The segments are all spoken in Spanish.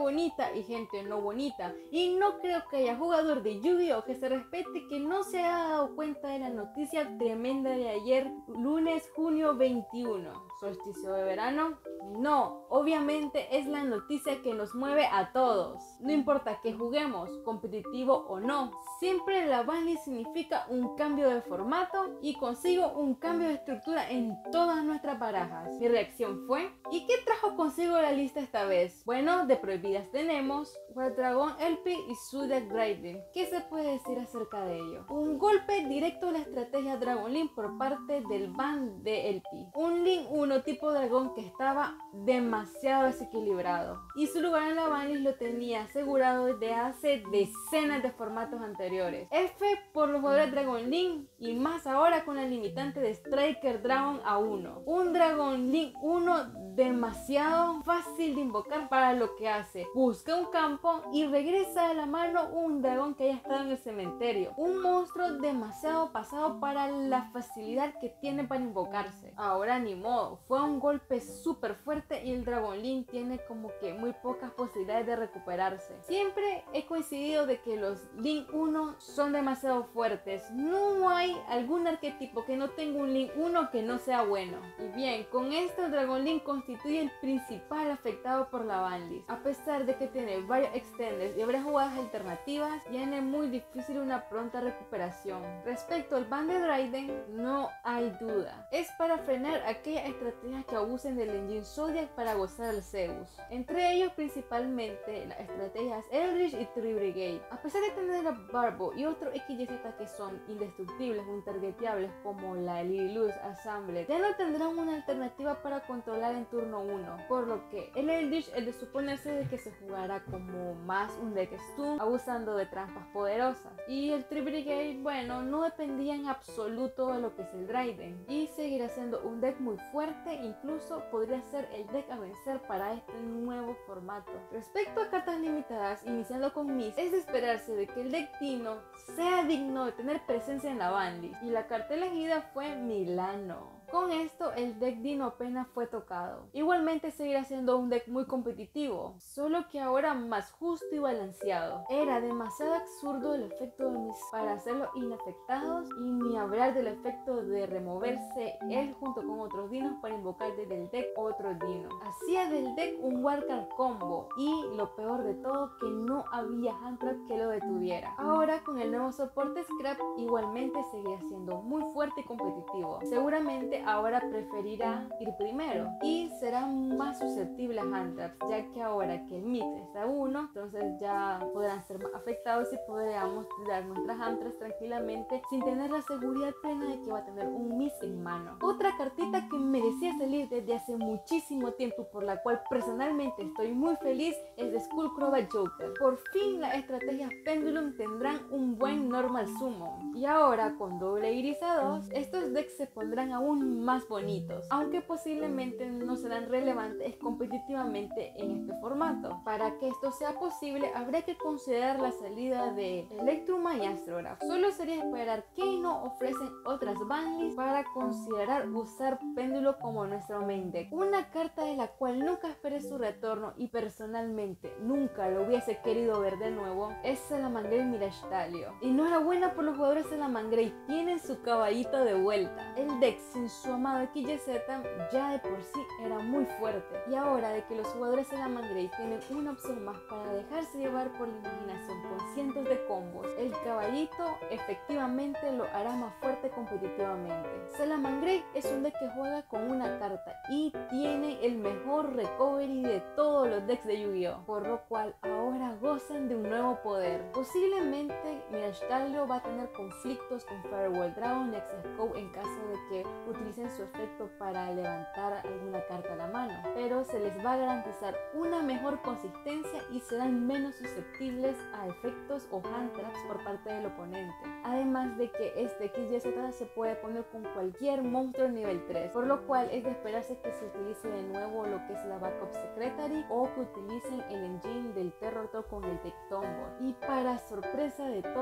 bonita y gente no bonita, y no creo que haya jugador de Yu-Gi-Oh que se respete que no se haya dado cuenta de la noticia tremenda de ayer, lunes junio 21. ¿Solsticio de verano? No, obviamente es la noticia que nos mueve a todos. No importa que juguemos, competitivo o no, siempre la banlist significa un cambio de formato y consigo un cambio de estructura en todas nuestras barajas. Mi reacción fue: ¿y qué trajo consigo la lista esta vez? Bueno, de prohibidas tenemos Wild Dragon LP y Zodiac Raiden. ¿Qué se puede decir acerca de ello? Un golpe directo a la estrategia Dragon Link por parte del ban de LP. Un Link 1 tipo dragón que estaba demasiado desequilibrado y su lugar en la banlist lo tenía asegurado desde hace decenas de formatos anteriores. F por los jugadores Dragon Link y más ahora con la limitante de Striker Dragon a 1. Un Dragon Link 1 demasiado fácil de invocar para lo que hace. Busca un campo y regresa a la mano un dragón que haya estado en el cementerio. Un monstruo demasiado pasado para la facilidad que tiene para invocarse. Ahora ni modo, fue un golpe súper fuerte y el Dragon Link tiene como que muy pocas posibilidades de recuperarse. Siempre he coincidido de que los Link 1 son demasiado fuertes. No hay algún arquetipo que no tenga un Link 1 que no sea bueno. Y bien, con esto el Dragon Link constituye el principal afectado por la banlist. A pesar de que tiene varios extenders y varias jugadas alternativas, tiene muy difícil una pronta recuperación. Respecto al ban de Raiden, no hay duda. Es para frenar aquellas estrategias que abusen del engine Zodiac para gozar al Zeus. Entre ellos principalmente las estrategias Eldritch y Tree Brigade. A pesar de tener a Barbo y otros XYZ que son indestructibles o intergeteables como la Lilith Assembly, ya no tendrán una alternativa para controlar en turno 1, por lo que el Eldritch es de suponerse de que se jugará como más un deck stun, abusando de trampas poderosas, y el Tree Brigade, bueno, no dependía en absoluto de lo que es el Raiden, y seguirá siendo un deck muy fuerte, incluso podría ser el deck a vencer para este nuevo formato. Respecto a cartas limitadas, iniciando con Miss, es de esperarse de que el deck Dino sea digno de tener presencia en la banlist, y la carta elegida fue Milano. Con esto el deck Dino apenas fue tocado. Igualmente seguirá siendo un deck muy competitivo, solo que ahora más justo y balanceado. Era demasiado absurdo el efecto de Miss para hacerlos inafectados, y ni hablar del efecto de removerse él junto con otros dinos para invocar desde el deck otro dino. Hacía del deck un wildcard combo, y lo peor de todo, que no había handtrap que lo detuviera. Ahora con el nuevo soporte Scrap igualmente seguirá siendo muy fuerte y competitivo. Seguramente ahora preferirá ir primero y será más susceptible a handtraps, ya que ahora que el mix está 1, entonces ya podrán ser más afectados y podríamos tirar nuestras handtraps tranquilamente sin tener la seguridad plena de que va a tener un mix en mano. Otra cartita que merecía salir desde hace muchísimo tiempo, por la cual personalmente estoy muy feliz, es de Skullcrobat Joker. Por fin las estrategias Pendulum tendrán un buen normal summon, y ahora con doble iris a 2, estos decks se pondrán aún más bonitos, aunque posiblemente no serán relevantes competitivamente en este formato. Para que esto sea posible, habría que considerar la salida de Electrum y Astrograph. Solo sería esperar que no ofrecen otras banlists para considerar usar Péndulo como nuestro main deck. Una carta de la cual nunca esperé su retorno y personalmente nunca lo hubiese querido ver de nuevo es Salamangreat Mirage Talio. Enhorabuena por los jugadores de Salamangreat, tienen su caballito de vuelta. El deck sin su amado XYZ ya de por sí era muy fuerte, y ahora de que los jugadores de Salamangreat tienen una opción más para dejarse llevar por la imaginación con cientos de combos, el caballito efectivamente lo hará más fuerte competitivamente. Salamangreat es un deck que juega con una carta y tiene el mejor recovery de todos los decks de Yu-Gi-Oh, por lo cual ahora gozan de un nuevo poder. Posiblemente Mirage Talio va a tener conflictos con Firewall Dragon y Access Code en caso de que utilicen su efecto para levantar alguna carta a la mano, pero se les va a garantizar una mejor consistencia y serán menos susceptibles a efectos o hand traps por parte del oponente. Además de que este XYZ se puede poner con cualquier monstruo nivel 3, por lo cual es de esperarse que se utilice de nuevo lo que es la Backup Secretary, o que utilicen el engine del Terror Talk con el Deck Tomboy. Y para sorpresa de todos,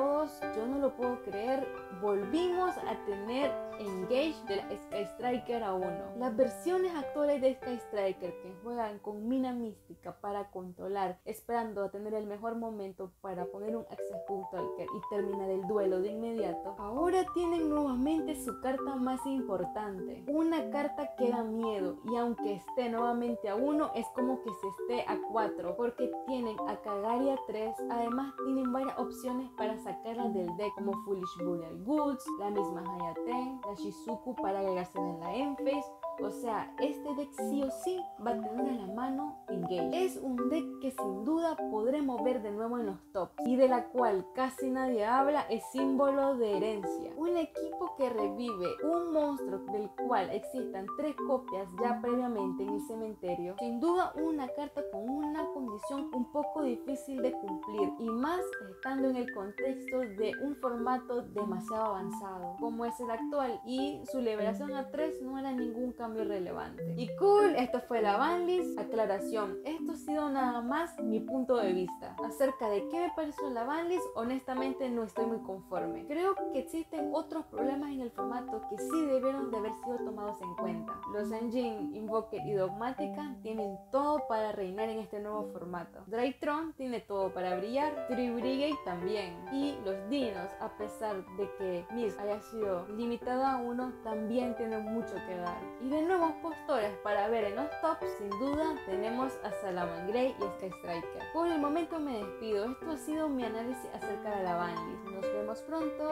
yo no lo puedo creer, volvimos a tener Engage de la Sky Striker A1. Las versiones actuales de Sky Striker que juegan con mina mística para controlar, esperando a tener el mejor momento para poner un Access Punkt Talker y terminar el duelo de inmediato, ahora tienen nuevamente su carta más importante, una carta que da miedo, y aunque esté nuevamente a 1 es como que se esté a 4, porque tienen a Kagari a 3, además tienen varias opciones para sacarla del deck como Foolish Burial Goods, la misma Hayaten, la Shizuku para agregársela en la Endphase. O sea, este deck sí o sí va a tener a la mano Engage. Es un deck que sin duda podremos ver de nuevo en los tops y de la cual casi nadie habla, es Símbolo de Herencia. Un equipo que revive un monstruo del cual existan 3 copias ya previamente en el cementerio. Sin duda una carta con una condición un poco difícil de cumplir, y más estando en el contexto de un formato demasiado avanzado como es el actual, y su liberación a 3 no era ningún cambio relevante. Y cool, esto fue la banlist. Aclaración, esto ha sido nada más mi punto de vista acerca de qué me pareció la banlist. Honestamente no estoy muy conforme, creo que existen otros problemas en el formato que sí debieron de haber sido tomados en cuenta. Los Engine, Invoker y Dogmatica tienen todo para reinar en este nuevo formato. Draytron tiene todo para brillar, Tree Brigade también, y los Dinos, a pesar de que Miss haya sido limitado a 1, también tienen mucho que dar. Y de nuevos postores para ver en los tops, sin duda tenemos a Salamangreat y Sky Striker. Por el momento me despido, esto ha sido mi análisis acerca de la banlist. Nos vemos pronto.